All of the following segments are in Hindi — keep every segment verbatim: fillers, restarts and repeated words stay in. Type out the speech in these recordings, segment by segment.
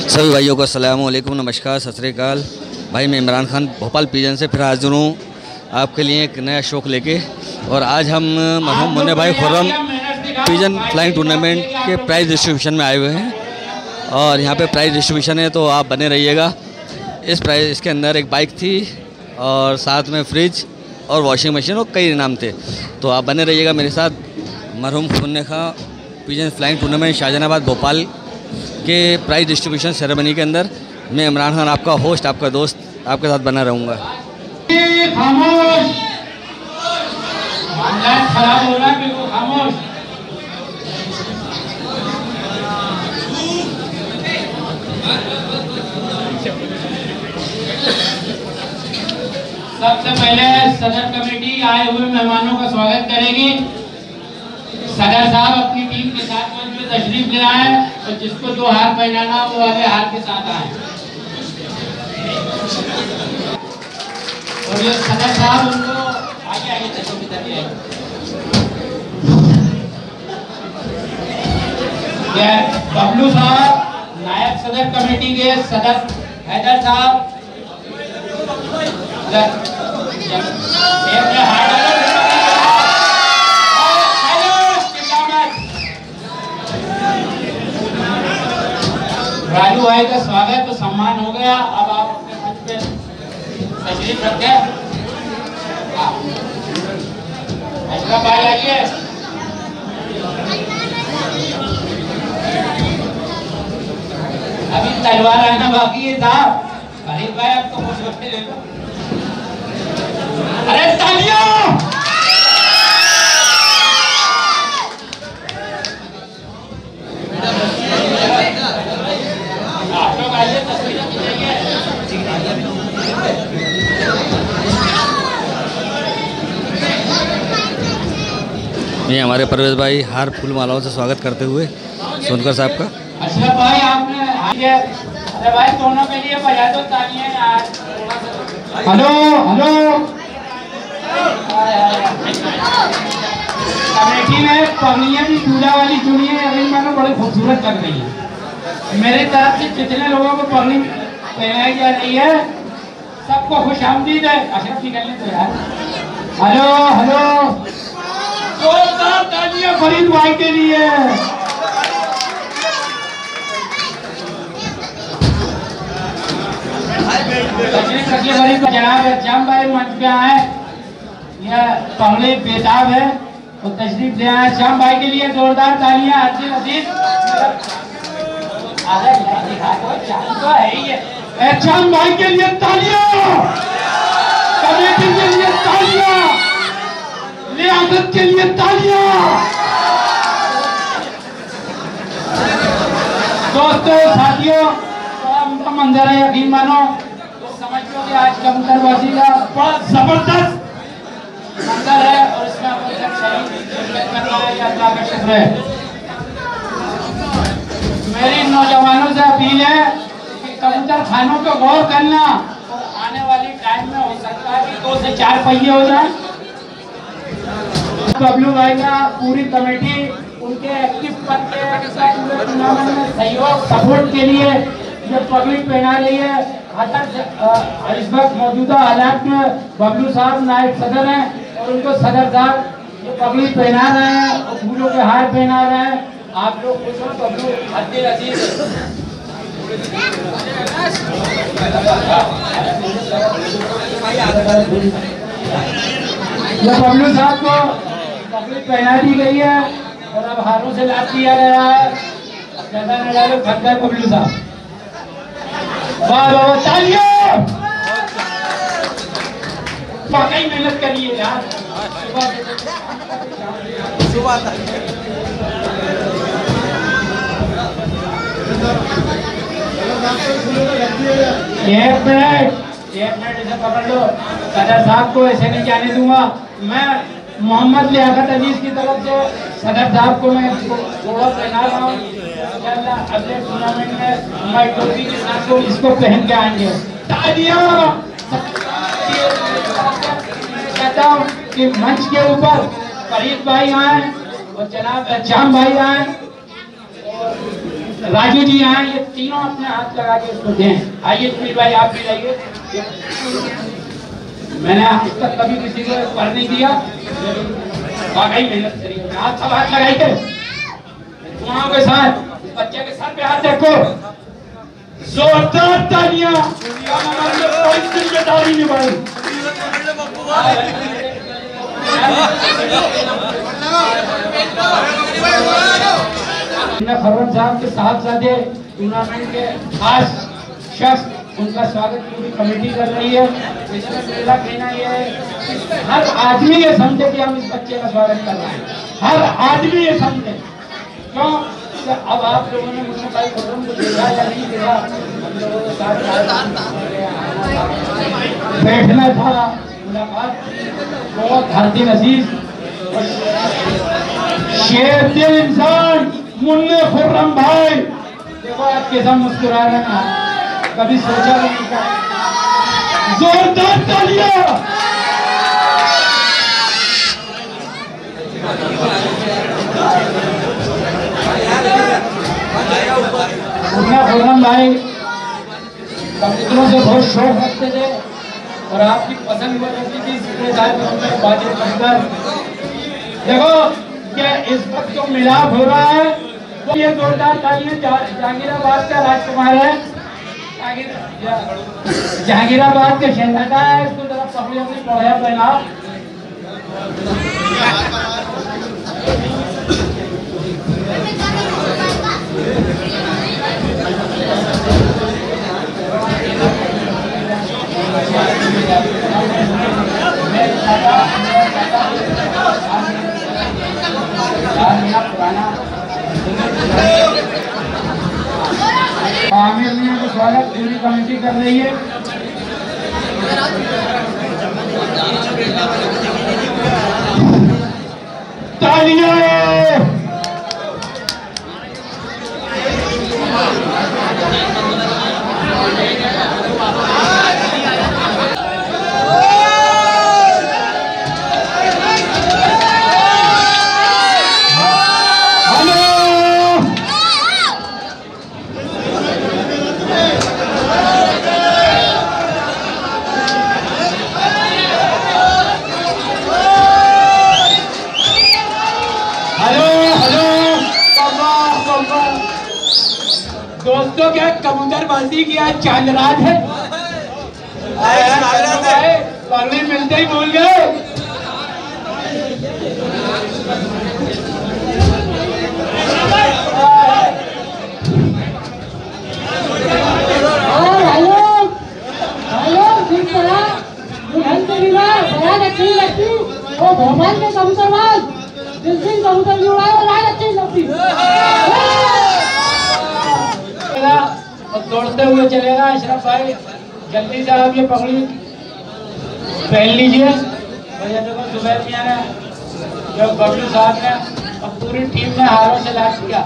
सभी भाइयों को अस्सलाम वालेकुम, नमस्कार, सत श्री अकाल। भाई मैं इमरान खान भोपाल पिजन से फिर हाजिर हूँ आपके लिए एक नया शौक लेके। और आज हम मरहूम मुन्ने भाई खुर्रम पिजन फ्लाइंग टूर्नामेंट के प्राइज़ डिस्ट्रीब्यूशन में आए हुए हैं और यहाँ पे प्राइज़ डिस्ट्रीब्यूशन है, तो आप बने रहिएगा। इस प्राइज़ इसके अंदर एक बाइक थी और साथ में फ्रिज और वॉशिंग मशीन और कई इनाम थे, तो आप बने रहिएगा मेरे साथ। मरहूम Munne Khan pigeon flying tournament Shahjahanabad Bhopal के प्राइज़ डिस्ट्रीब्यूशन सेरेमनी के अंदर मैं इमरान खान आपका होस्ट, आपका दोस्त, आपके साथ बना रहूँगा। खामोश, खराब हो रहा है, बिल्कुल खामोश। सबसे पहले सदर कमेटी आए हुए मेहमानों का स्वागत करेगी। सदर साहब अपनी टीम के साथ मंच में तशरीफ ले आए और जिसको जो हार पहनाना वो वाले हार के साथ आए। और ये सदर साहब उनको आगे आगे तशरीफ देते हैं। बबलू साहब नायब सदर कमेटी के सदर हैदर साहब राजू भाई का स्वागत तो सम्मान हो गया। अब आप अपने मंच पे तशरीफ रखें। अशरफ भाई आइए। अभी तलवार आना बाकी है साहब। फरीद भाई आपको खुश होते ले लो। अरे तालियां! ये हमारे परवेज भाई हार फूल मालाओं से स्वागत करते हुए सोनकर साहब का। अच्छा भाई आपने अरे भाई दोनों के लिए बजा दो तालियां यार। हेलो हेलो कमेटी में पगड़ियाँ भी दूल्हा वाली चुनी है, अभी मानो बड़ी खूबसूरत लग रही है। मेरी तरफ से जितने लोगों को पगड़ी पहनाई जा रही है सबको खुश आमदीद है। अशरफ निकलने तो यार। हेलो हेलो जोरदार तालियां फरीद भाई के लिए। जनाब श्याम भाई मंच पे आए, यह पगड़ी बेताब है और तशरीफ ले आए। श्याम भाई के लिए जोरदार तालियां। अजीज अजीज तो है ही है। श्याम भाई के लिए तालियां, कमेटी के लिए तालियां, लियाकत के लिए तालियां। दोस्तों साथियों, बड़ा उनका मंजर है, यकीन मानो तो समझ लो कि आज कबूतरबाजी का बड़ा जबरदस्त मंजर है और इसमें करना है या अल्लाह का शुक्र है। मेरी नौजवानों से अपील है कि कबूतर खानों पे गौर करना और आने वाली टाइम में हो सकता है कि दो से चार पहिए हो जाए। बबलू भाई का पूरी कमेटी उनके एक्टिव पद के टूर्नामेंट में सहयोग सपोर्ट के लिए जो पगड़ी पहना रही है। इस वक्त मौजूदा हालात में बबलू साहब नायब सदर हैं और उनको सदर साहब जो पगड़ी पहना रहे हैं और फूलों के हार पहना रहे हैं। आप लोग खुश हो। बबलू अजीज अजीज बबलू साहब को पगड़ी पहना दी गई है और अब हारों से लाभ दिया गया है। ज्यादा न डालो, थक गए बबलू साहब। वाह वाह तालियां! वाकई मेहनत करिए यार। सुबह एक मिनट एक मिनट इसे पकड़ लो। सदर साहब को ऐसे नहीं जाने दूंगा मैं। मोहम्मद लियाकत अजीज की तरफ से सदर साहब को मैं जोड़ा पहना रहा हूँ। अगले टूर्नामेंट में मैं टोपी के साथ को इसको पहन के आएंगे। तालियां! कहता हूँ कि मंच के ऊपर फरीद भाई आए और जनाब श्याम भाई आए और राजू जी यहाँ ये तीनों अपने हाथ लगा के इसको दें। आइए सुनील भाई आप भी लाइए। मैंने आज तक कभी किसी को कर नहीं दिया, वाकई मेहनत करी है। आप सब हाथ लगाई थे दुआओं के साथ, बच्चे के सर पे हाथ रखो, जोरदार तालियां। कोई जिम्मेदारी निभाई। खुर्रम साहब के साहबजादे टूर्नामेंट के खास शख्स, उनका स्वागत पूरी कमेटी कर रही है। इसमें मेरा कहना यह है हर आदमी ये समझे कि हम इस बच्चे का स्वागत कर रहे हैं। हर आदमी ये समझे, क्यों? अब आप लोगों ने मुझे भाई खुर्रम को देखा या नहीं देखा, हम लोगों के साथ बैठना था, मुलाकात बहुत धरती नसीब शेर दिल इंसान मुन्ने खुर्रम भाई, देखो आप कैसा मुस्कुरा रहे हैं, कभी सोचा नहीं था। जोरदार तालियां। मुन्ने खुर्रम भाई कबूतरों से बहुत शौक रखते थे और आपकी पसंद हो जाती थी, इसलिए बातचीत करकर देखो क्या इस वक्त जो मिलाप हो रहा है वो ये जोरदार तालियां। जहांगीराबाद का राजकुमार है, जहांगीराबाद का शहजादा है, इसको जरा पकड़े अपनी पौड़िया पहना। आमिर मियां का स्वागत पूरी कमेटी कर रही है। तालियां। दोस्तों क्या कबूतरबाजी की आज चांद रात है, पगड़ी मिलते ही भूल गए। वो भोपाल के कबूतरबाज जिस दिन कबूतर भी उड़ाए वो रात अच्छी लगती और दौड़ते हुए चलेगा। अशरफ भाई जल्दी से आप ये पगड़ी पहन लीजिए। भैया देखो सुबह मियां ने, जो बबलू साहब ने और पूरी टीम ने हारों से लाभ किया।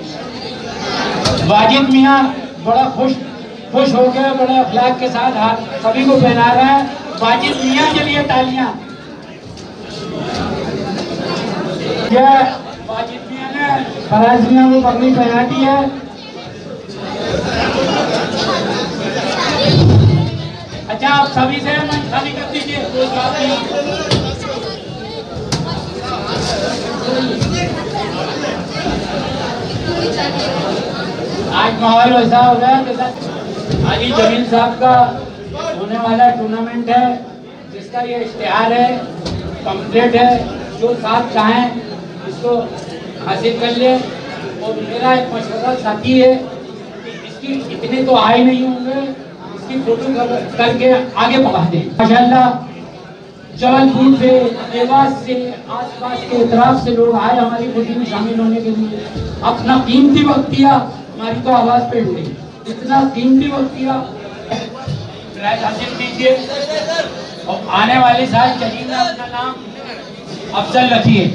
वाजिद मियां बड़ा खुश खुश हो गए, बड़े अखलाक के साथ हाथ सभी को पहना रहे हैं। वाजिद मियां के लिए तालियां। वाजिद मियां ने फराज मियां को पगड़ी पहना दी है। अच्छा आप सभी से मंच खाली कर दीजिए। आज माहौल वैसा हो गया जैसा अली जमील साहब का होने वाला टूर्नामेंट है, जिसका ये इश्तिहार है, कंप्लीट है। जो साथ चाहें इसको हासिल कर ले। और मेरा एक मशवरा साथी है, इसकी इतने तो आए नहीं होंगे, इसकी फोटो करके आगे बढ़ा दें। माशाल्लाह जबलपुर से, देवास से, आसपास के इतराफ से लोग आए हमारी खुशी में शामिल होने के लिए। अपना कीमती वक्त दिया, हमारी तो आवाज पे हुई, इतना कीमती वक्त दिया। प्राइज हासिल कीजिए और आने वाले साल चलिए में अपना नाम अफजल रखिए।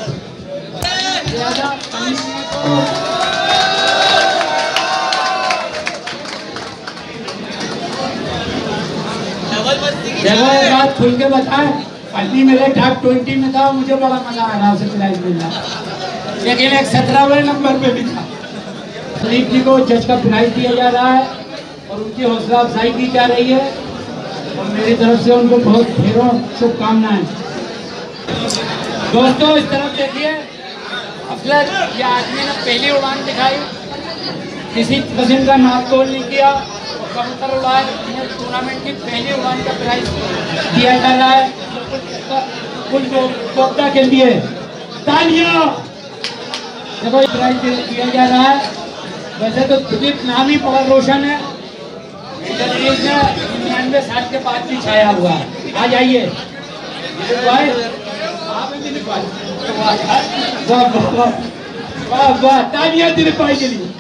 देखो एक बात खुल के बताएं, पत्नी मेरे टॉप ट्वेंटी में था, मुझे बड़ा मजा आ रहा उसे प्राइज मिल रहा, लेकिन एक सत्रहवें नंबर पे भी था। शरीफ जी को जज का प्राइज दिया जा रहा है और उनकी हौसला अफजाई की जा रही है और मेरी तरफ से उनको बहुत ढेरों शुभकामनाएं। दोस्तों इस तरफ देखिए, अफजल ये आदमी ने पहली उड़ान दिखाई, किसी किस्म का नाप तोल नहीं किया और कबूतर उड़ाए। टूर्नामेंट की पहली उड़ान का प्राइज दिया जा रहा है कुल कोप्ता के लिए। तालियां! देखो ये प्राइज दिया जा रहा है। वैसे तो दिलीप नाम ही बहुत रोशन है, निन्यानवे साल के बाद भी छाया हुआ है। आ जाइए भाई, आप दिलीप भाई, वाह वाह वाह वाह, तालियां दिलीप भाई के लिए।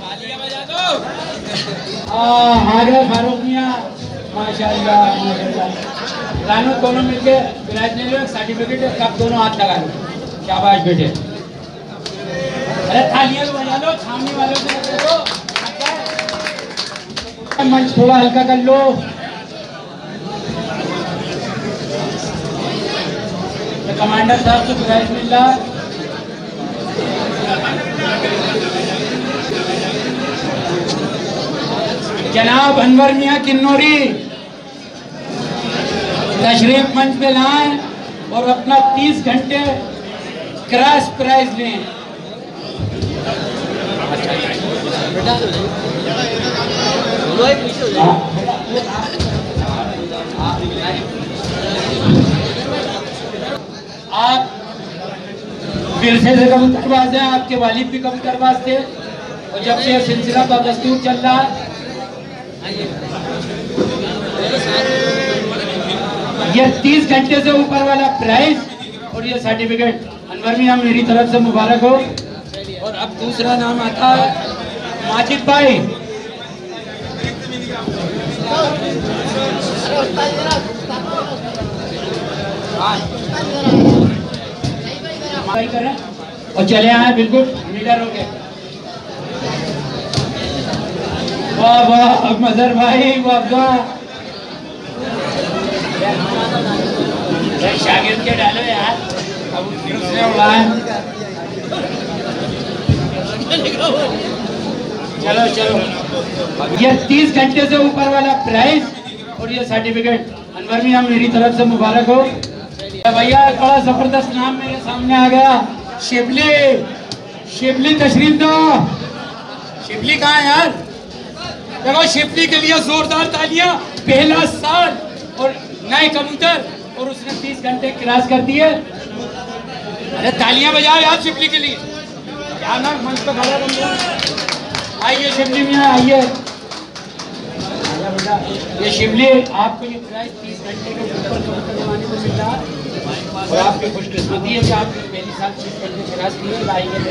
आगे फारूक मियां, माशाल्लाह माशाल्लाह। लानो दोनों मिलके प्राइज ले लो, सर्टिफिकेट कप दोनों हाथ लगा लो। शाबाश बेटे, अरे तालियां बजा लो, सामने वालों से देखो। मंच थोड़ा हल्का कर लो। तो कमांडर साहब को प्राइज मिल रहा है। जनाब अनवर मियां किन्नौरी तशरीफ मंच पे लाएं और अपना तीस घंटे क्रॉस प्राइज लें। आप विरसे से कबूतरबाज हैं, आपके वालिद भी कबूतरबाज थे और जब से सिलसिला का दस्तूर चल रहा है, ये तीस घंटे से ऊपर वाला प्राइज और ये सर्टिफिकेट अनवर मियां मेरी तरफ से मुबारक हो। और अब दूसरा नाम आता है माजिद भाई। भाई करें और चले आए, बिल्कुल लीडर हो गए। वाह वाह मजर भाई, वाह वाह, शागिर्द के डालो यार, अब दूसरे उड़ाए। चलो चलो, ये तीस घंटे से ऊपर वाला प्राइज और ये सर्टिफिकेट अनवर मियां मेरी तरफ से मुबारक हो। भैया एक बड़ा जबरदस्त नाम मेरे सामने आ गया, शिबली। शिबली तशरीफ दो। शिबली कहाँ है यार? देखो शिबली के लिए जोरदार तालियां। पहला साल और नए कबूतर और उसने तीस घंटे क्रॉस कर दिए। अरे तालियां बजाओ यार शिबली के लिए। क्या ना मंच पे खड़ा बन गया। आइए शिबली मियां आइए। ये शिबली आपको ये प्राइस तीस घंटे के ऊपर कबूतर बनाने को मिल रहा है और आपकी खुशकिस्मती है कि आपने पहली साल तीस घंटे क्रॉस किए।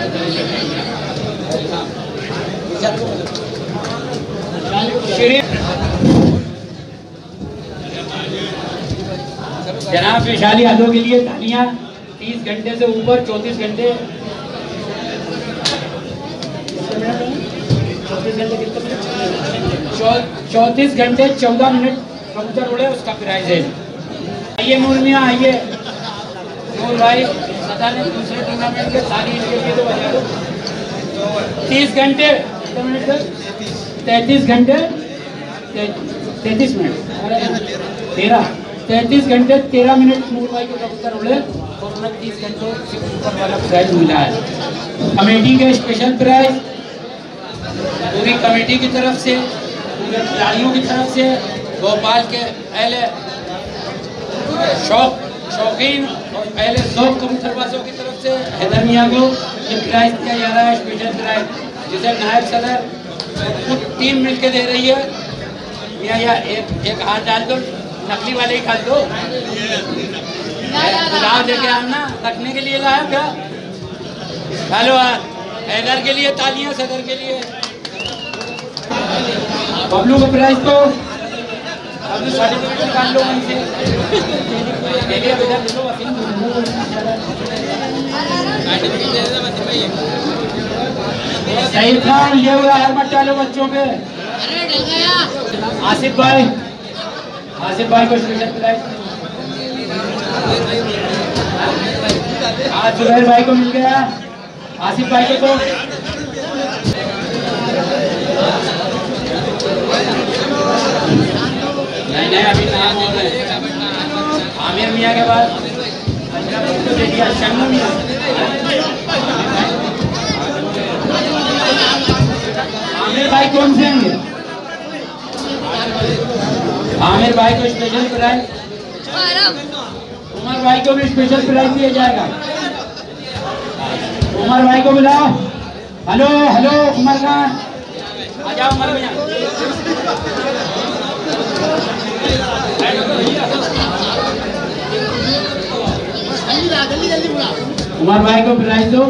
जनाब विशाली यादव के लिए तालियां। तीस घंटे से ऊपर चौंतीस घंटे चौंतीस घंटे चौदह मिनट कबूतर उड़े, उसका प्राइज है। आइए नूर मियां आइए। नूर भाई सदा ने दूसरे टूर्नामेंट के सारी इनके लिए तो बजा दो। तीस घंटे कितने मिनट तक? तैंतीस घंटे तैंतीस मिनट तेरह तैंतीस घंटे तेरह मिनट नूर भाई के कबूतर उड़े और उन्हें तीस घंटे से ऊपर वाला प्राइज मिला है। कमेटी के स्पेशल प्राइज पूरी कमेटी की तरफ से, पूरे खिलाड़ियों की तरफ से, भोपाल के पहले शौक शौकीन और पहले शौक कबूतरबाजों की तरफ से हैदर मियां को ये प्राइज दिया जा रहा है, स्पेशल प्राइज, जिसे नायब सदर खुद टीम मिलके दे रही है। या, या एक एक हाथ डाल दो, नकली वाले ही डाल दो। गुलाब लेके आना, रखने के लिए लाया क्या? हेलो हैदर के लिए तालियां, सदर के लिए। बबलू का प्राइज तो बबलू सर्टिफिकेट निकाल लो उनसे। सही काम ये हुआ है, मत डालो बच्चों पे। आसिफ भाई, आसिफ भाई को स्पेशल प्राइज। आज जुबैर भाई को मिल गया, आसिफ भाई को तो है अभी आमिर मियाँ के बाद शन्नू मियाँ। आमिर भाई कौन से होंगे? आमिर भाई को स्पेशल प्राइज, उमर भाई को भी स्पेशल प्राइज दिया जाएगा। उमर भाई को बुलाओ। हेलो हेलो उमर खान, आ जाओ उमर भैया। उमर भाई को प्राइज दो।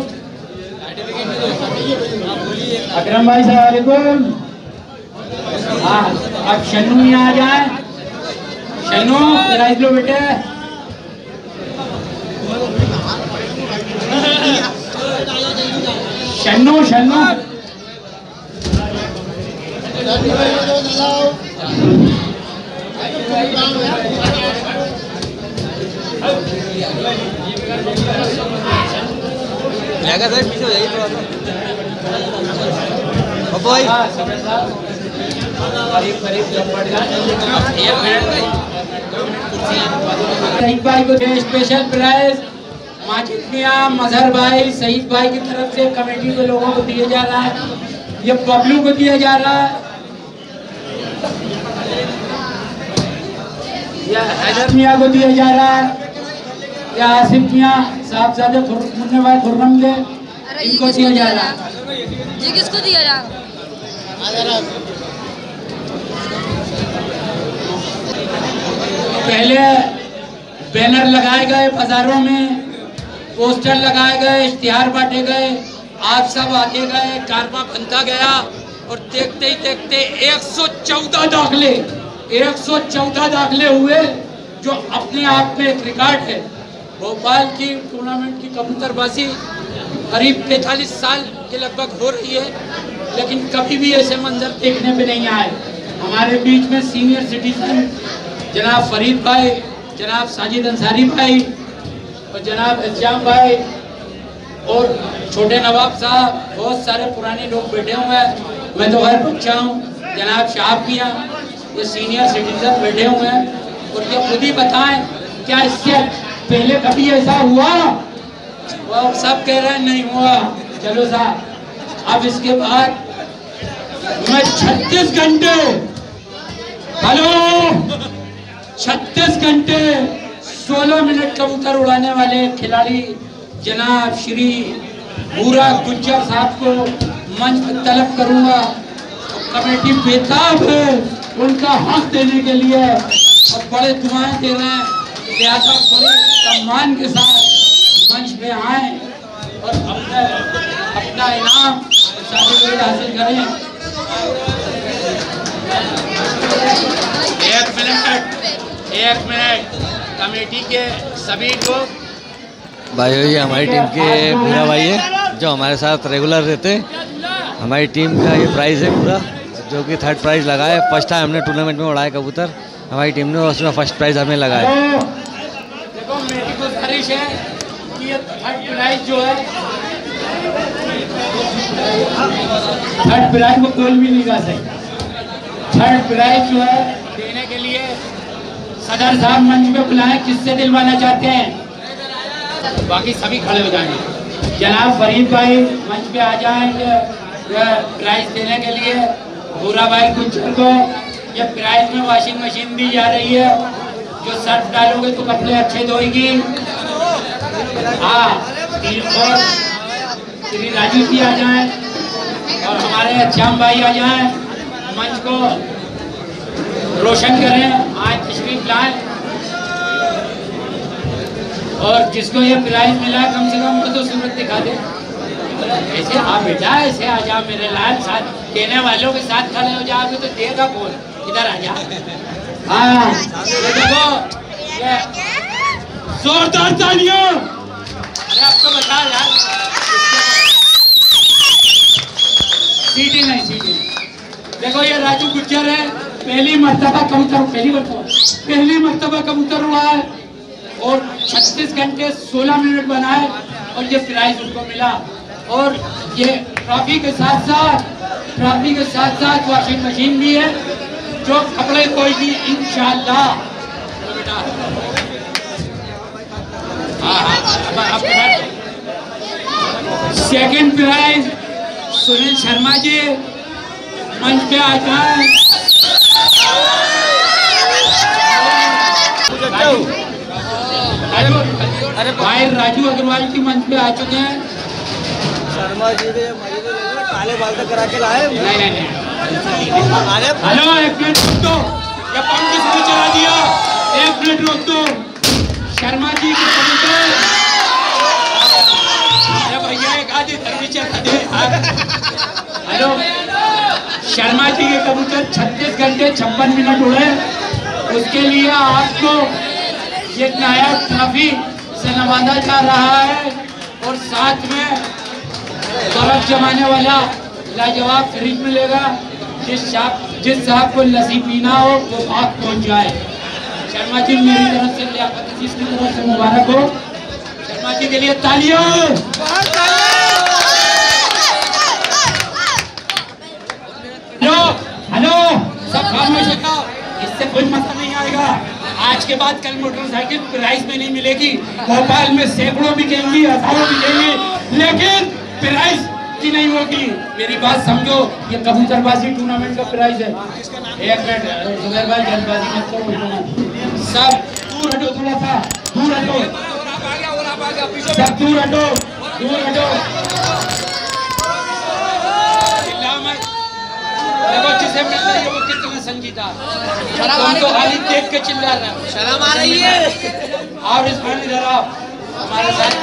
अकरम भाई सलाम वालेकुम। हाँ अब शन्नू यहाँ आ जाए। शन्नू प्राइज लो बेटे। शन्नू शन्नू लगा सर पीछे हो जाइए थोड़ा सा। भाई सईद भाई को स्पेशल प्राइज माजिद मियाँ मजहर भाई सईद भाई की तरफ से कमेटी के लोगों को दिया जा रहा है। ये बबलू को दिया जा रहा है। या हैदर मियाँ को दिया जा रहा है। या आसिफ मियाँ साहबजादे मुन्ने भाई खुर्रम के इनको दिया जा रहा है। ये किसको दिया जा रहा है? पहले बैनर लगाए गए बाजारों में, पोस्टर लगाए गए, इश्तिहार बांटे गए, आप सब आते गए, कारवा बनता गया और देखते ही देखते एक सौ चौदह दाखले एक सौ चौदह दाखले हुए, जो अपने आप में एक रिकॉर्ड है। भोपाल की टूर्नामेंट की कबूतरबाजी करीब पैंतालीस साल के लगभग हो रही है, लेकिन कभी भी ऐसे मंजर देखने पे नहीं आए। हमारे बीच में सीनियर सिटीजन जनाब फरीद भाई, जनाब साजिद अंसारी भाई और जनाब इल्जाम भाई और छोटे नवाब साहब, बहुत सारे पुराने लोग बैठे हुए हैं। मैं तो हर बच्चा हूँ। जनाब शाह किया, ये सीनियर सिटीजन बैठे हुए हैं और ये खुद ही बताएं क्या इससे पहले कभी ऐसा हुआ? वो अब सब कह रहे हैं नहीं हुआ। चलो साहब, अब इसके बाद मैं छत्तीस घंटे हेलो छत्तीस घंटे सोलह मिनट कबूतर उड़ाने वाले खिलाड़ी जनाब श्री भूरा गुज्जर साहब को मंच पर तलब करूंगा। कमेटी बेताब है उनका हक देने के लिए और बड़े दुआएं दे रहे हैं, लिहाजा बड़े सम्मान के साथ मंच पे आए और अपना अपना इनाम सर्टिफिकेट हासिल करें। एक मिनट एक मिनट कमेटी के सभी लोग भाई ये हमारी टीम के पूरा भाई है जो हमारे साथ रेगुलर रहते हैं। हमारी टीम का ये प्राइज़ है पूरा, जो कि थर्ड प्राइज़ लगा है। फर्स्ट टाइम हमने टूर्नामेंट में उड़ाया कबूतर हमारी टीम ने, उसमें फर्स्ट प्राइज़ हमें लगा है। देखो मेरी गुजारिश है कि ये थर्ड प्राइज़ जो है, थर्ड प्राइज़ को कोई भी नहीं गा सकता। थर्ड प्राइज़ जो है देने के लिए सदर साहब मंच पे बुलाएं, किससे दिलवाना चाहते हैं? बाकी सभी खड़े हो जाएंगे। जनाब फरीद भाई मंच पे आ जाएंगे प्राइज देने के लिए। भूरा भाई गुज्जर को ये प्राइज में वॉशिंग मशीन दी जा रही है, जो सर्फ डालोगे तो कपड़े अच्छे धोएगी। हाँ, और श्री राजू जी आ जाएं और हमारे श्याम भाई आ जाएं, मंच को रोशन करें, आज तशरीफ लाएं और जिसको ये प्राइज मिला कम से कम तो सूरत दिखा दे। ऐसे आ बेटा, ऐसे आ जा मेरे लाल, साथ देने वालों के साथ खड़े हो जाओगे तो देगा कौन? इधर आ जा। हाँ ये देखो, ये जोरदार तालियां। अरे आपको बता यार, सीटी नहीं सीटी नहीं। देखो ये राजू गुज्जर है, पहली मर्तबा कबूतर पहली मर्तबा पहली मर्तबा कबूतर हुआ है और छत्तीस घंटे सोलह मिनट बनाए और ये प्राइज उनको मिला। और ये ट्रॉफी के साथ साथ ट्रॉफी के साथ साथ वॉशिंग मशीन भी है जो कपड़े कोई इंशाल्लाह। सेकंड प्राइज सुनील शर्मा जी मंच पे आ जाए। अरे भाई राजू अग्रवाल की मंच पे आ चुके हैं। शर्मा जी ने काले बाल का करा के लाए। नहीं नहीं नहीं हेलो एक मिनट रुक दो, ये पंप किसने चला दिया? एक मिनट रुक दो। शर्मा जी के कबूतर, अरे भैया एक आधी धरती चला दे। हेलो शर्मा जी के कबूतर छत्तीस घंटे छप्पन मिनट उड़े, उसके लिए आपको ये नायब ट्रॉफी से नवाजा जा रहा है और साथ में बर्फ जमाने वाला लाजवाब फ्रिज मिलेगा। जिस साहब जिस साहब को लस्सी पीना हो वो बात पहुंच जाए। शर्मा जी मेरी तरफ से लियाकत अजीज की तरफ से मुबारक हो। शर्मा जी के लिए तालियां। हेलो हेलो सब खामोश हो, इससे कोई मसला नहीं आएगा। आज के बाद कल मोटरसाइकिल प्राइस में नहीं मिलेगी। भोपाल में सैकड़ों बिकेंगी, हजारों बिकेंगी, लेकिन प्राइस की नहीं होगी। मेरी बात समझो, ये कबूतरबाजी टूर्नामेंट का प्राइस है। एक मिनट जुबैर भाई, जल्दबाजी मत करो, सब दूर हटो, थोड़ा सा दूर हटो, सब दूर हटो, दूर हटो। देखो जिसे मिल रही है वो कितना संजीदा, तुम तो खाली देख के चिल्ला रहे हो। शर्म आ रही है। और इस बार इधर आओ हमारे साथ।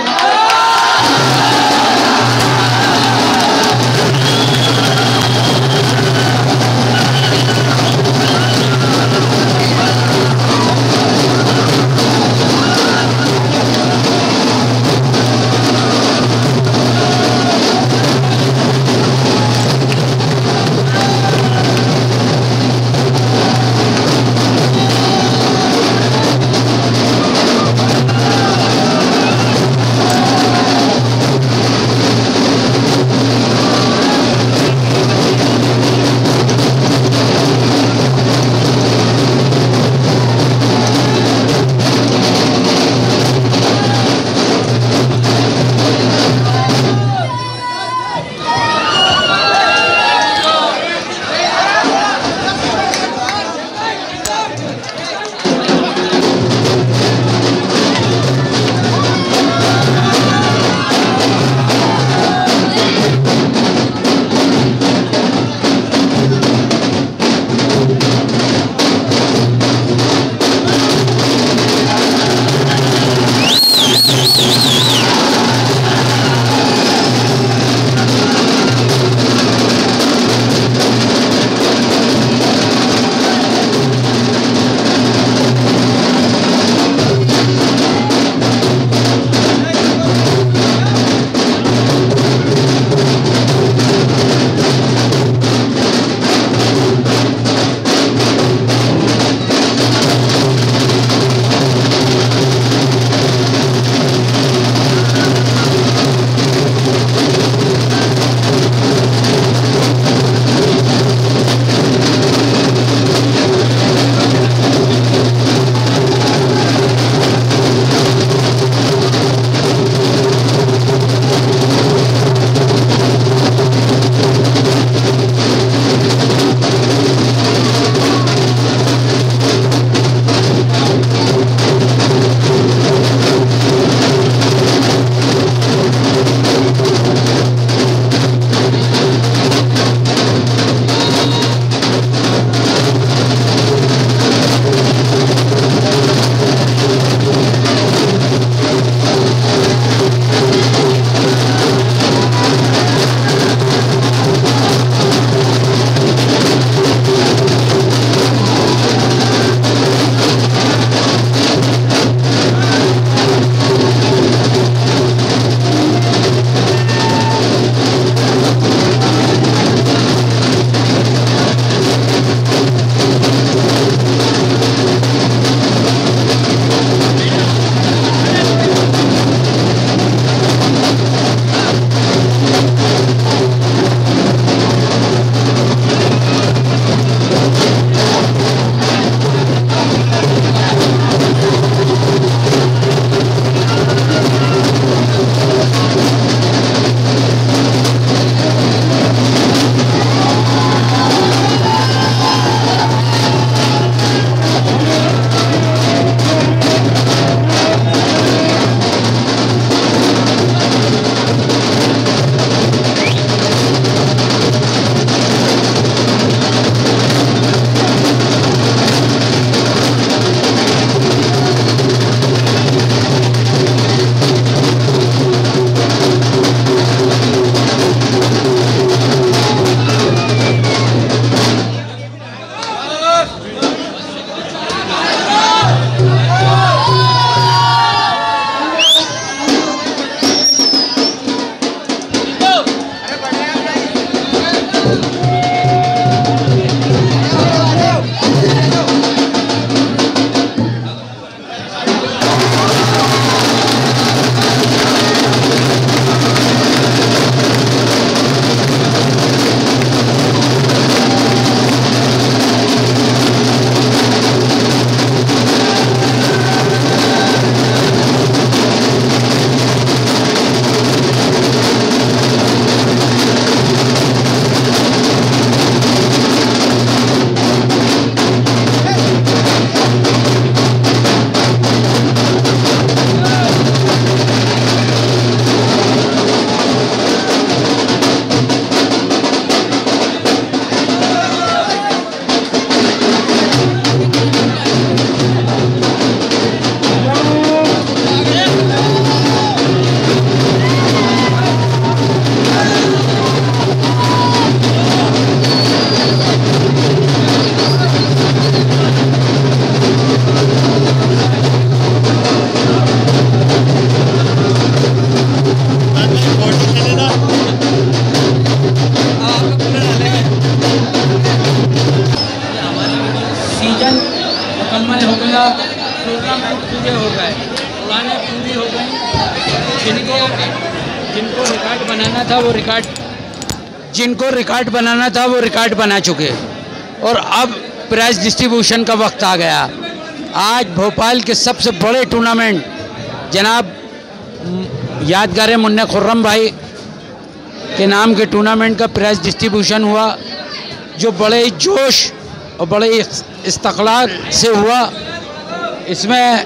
आयोजन मुकम्मल हो गया, टूर्नामेंट पूरे हो गए, उड़ानें पूरी हो गई। जिनको जिनको रिकॉर्ड बनाना था वो रिकॉर्ड जिनको रिकॉर्ड बनाना था वो रिकॉर्ड बना चुके, और अब प्राइज़ डिस्ट्रीब्यूशन का वक्त आ गया। आज भोपाल के सबसे बड़े टूर्नामेंट जनाब यादगार मुन्ने खुर्रम भाई के नाम के टूर्नामेंट का प्राइज़ डिस्ट्रीब्यूशन हुआ, जो बड़े ही जोश और बड़े ही इस्तक़लाल से हुआ। इसमें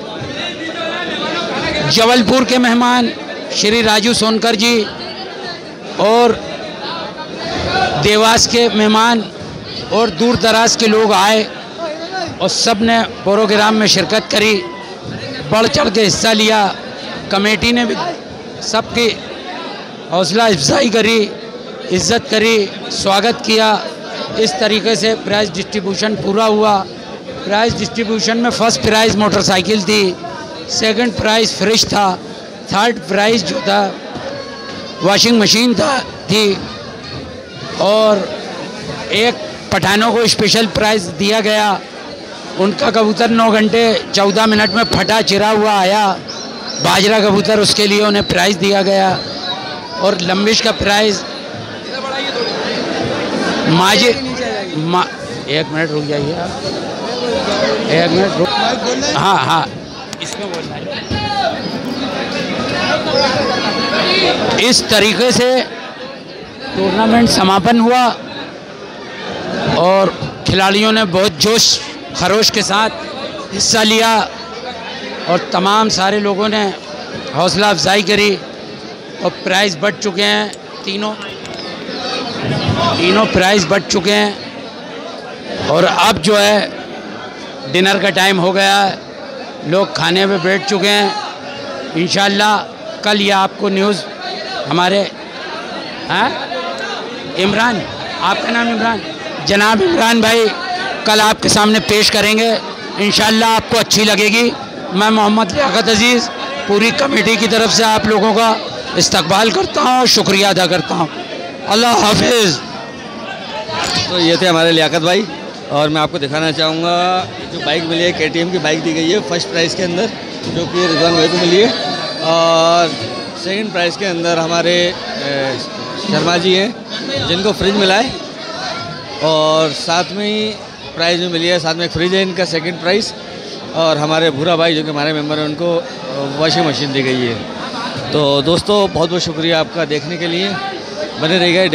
जबलपुर के मेहमान श्री राजू सोनकर जी और देवास के मेहमान और दूर दराज के लोग आए और सब ने प्रोग्राम में शिरकत करी, बढ़ चढ़ के हिस्सा लिया। कमेटी ने भी सबकी हौसला अफजाई करी, इज़्ज़त करी, स्वागत किया। इस तरीके से प्राइज़ डिस्ट्रीब्यूशन पूरा हुआ। प्राइज़ डिस्ट्रीब्यूशन में फ़र्स्ट प्राइज़ मोटरसाइकिल थी, सेकंड प्राइज़ फ्रिज था, थर्ड प्राइज़ जो था वॉशिंग मशीन था थी, और एक पठानों को स्पेशल प्राइज़ दिया गया। उनका कबूतर नौ घंटे चौदह मिनट में फटा चिरा हुआ आया, बाजरा कबूतर, उसके लिए उन्हें प्राइज़ दिया गया। और लंबिश का प्राइज़ माजी मा एक मिनट रुक जाइए आप, एक मिनट रुक, हाँ हाँ इसमें बोलना है। इस तरीके से टूर्नामेंट समापन हुआ और खिलाड़ियों ने बहुत जोश खरोश के साथ हिस्सा लिया और तमाम सारे लोगों ने हौसला अफजाई करी और प्राइज़ बढ़ चुके हैं। तीनों तीनों प्राइज़ बढ़ चुके हैं और अब जो है डिनर का टाइम हो गया है, लोग खाने पे बैठ चुके हैं। इंशाल्लाह कल ये आपको न्यूज़ हमारे हाँ इमरान, आपका नाम इमरान, जनाब इमरान भाई कल आपके सामने पेश करेंगे। इंशाल्लाह आपको अच्छी लगेगी। मैं मोहम्मद लियाकत अजीज़ पूरी कमेटी की तरफ से आप लोगों का इस्तकबाल करता हूँ और शुक्रिया अदा करता हूँ। अल्लाह हाफिज़। तो ये थे हमारे लियाकत भाई, और मैं आपको दिखाना चाहूँगा जो बाइक मिली है, के टी एम की बाइक दी गई है फर्स्ट प्राइज़ के अंदर, जो कि रिजवान भाई को मिली है, और सेकंड प्राइज़ के अंदर हमारे शर्मा जी हैं जिनको फ्रिज मिला है, और साथ में ही प्राइज़ में मिली है, साथ में एक फ्रिज है इनका सेकंड प्राइज़, और हमारे भूरा भाई जो कि हमारे मेंबर हैं उनको वॉशिंग मशीन दी गई है। तो दोस्तों बहुत बहुत शुक्रिया आपका देखने के लिए, बने रहिएगा।